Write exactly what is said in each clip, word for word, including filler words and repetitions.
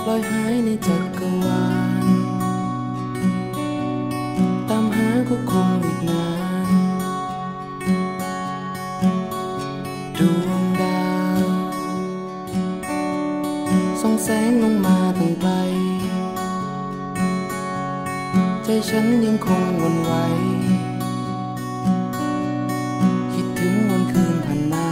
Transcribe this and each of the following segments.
ลอยหายในจักรวาลตามหาก็คงอีกนานดวงดาวส่องแสงลงมาตั้งไกลใจฉันยังคงหวั่นไหวคิดถึงวันคืนผ่านมา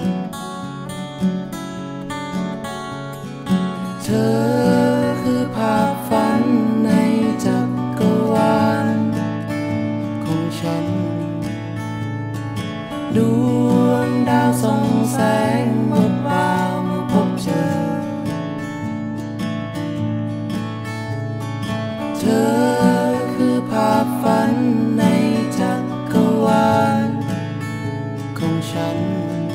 เธอคือภาพฝันในจักรวาลของฉันดวงดาวส่องแสงวับวาวเมื่อพบเจอเธอคือภาพฝันในจักรวาลของฉัน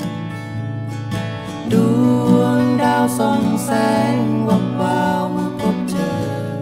ดวงดาวส่องแสงวับวาวเมื่อพบเจอ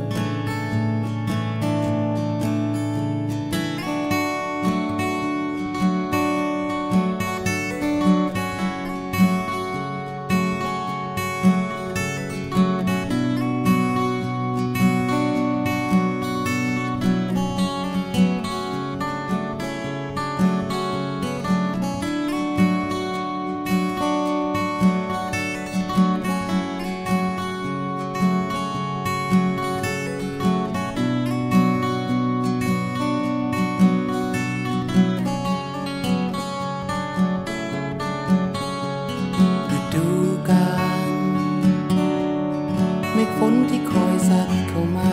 เมฆฝนที่คอยสัดเข้ามา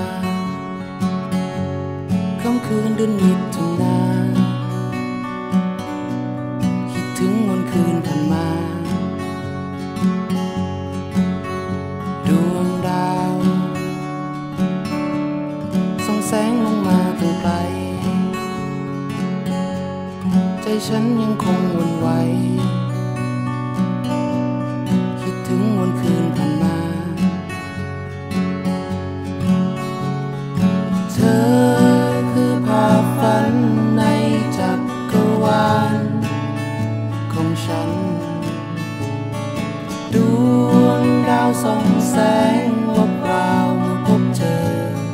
ค่ำคืนเดือนมิถุนาคิดถึงวันคืนผ่านมาดวงดาวส่องแสงลงมาตั้งไกลใจฉันยังคงหวั่นไหวคิดถึงวันคืนผ่านมาเธอคือภาพฝันในจักรวาลของฉันดวงดาวส่องแสงวับวาวเมื่อพบเจอ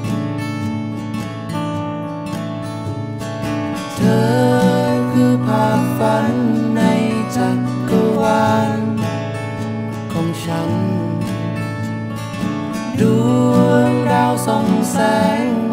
เธอคือภาพฝันในจักรวาลของฉันดวงดาวส่องแสง